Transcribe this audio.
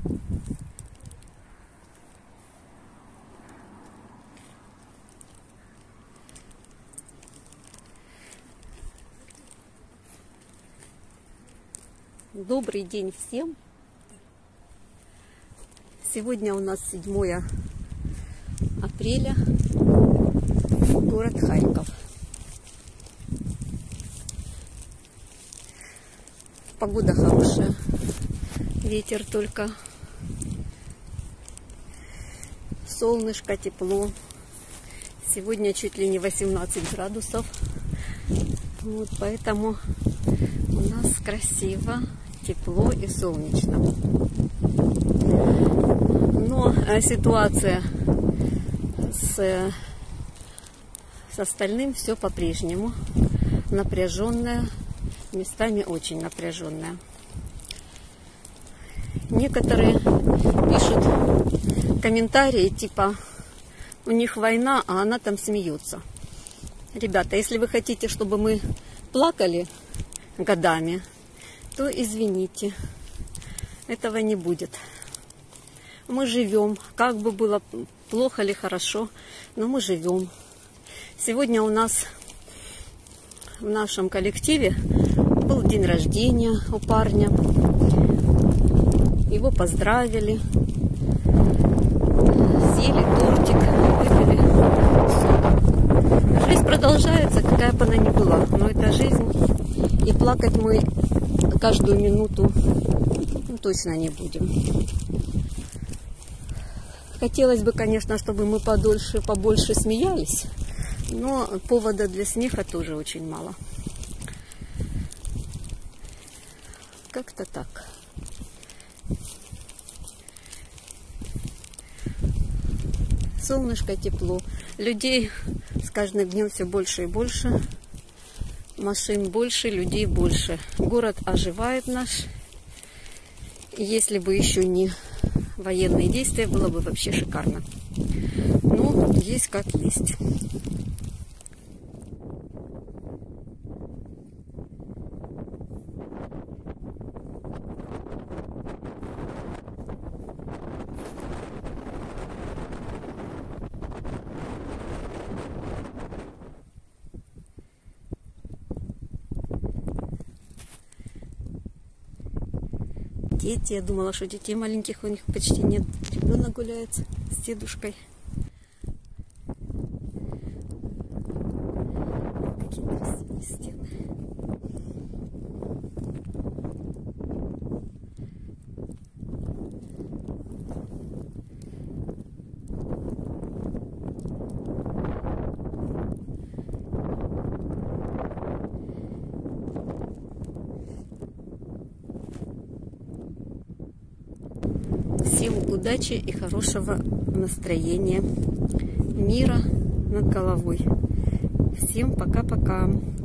Добрый день всем! Сегодня у нас 7 апреля, город Харьков. Погода хорошая, ветер только, солнышко, тепло. Сегодня чуть ли не 18 градусов, вот поэтому у нас красиво, тепло и солнечно. Но ситуация с остальным все по-прежнему напряженная, местами очень напряженная. Некоторые пишут комментарии типа: у них война, а она там смеется. Ребята, если вы хотите, чтобы мы плакали годами, то извините, этого не будет. Мы живем, как бы было плохо или хорошо, но мы живем. Сегодня у нас в нашем коллективе был день рождения у парня. Его поздравили, съели тортик, выпили сок. Жизнь продолжается, какая бы она ни была, но это жизнь. И плакать мы каждую минуту точно не будем. Хотелось бы, конечно, чтобы мы побольше смеялись, но повода для смеха тоже очень мало. Как-то так. Солнышко, тепло. Людей с каждым днем все больше и больше. Машин больше, людей больше. Город оживает наш. Если бы еще не военные действия, было бы вообще шикарно. Но есть как есть. Дети, я думала, что детей маленьких у них почти нет. Ребенок гуляет с дедушкой. Какие красивые стены. Всем удачи и хорошего настроения, мира над головой. Всем пока-пока.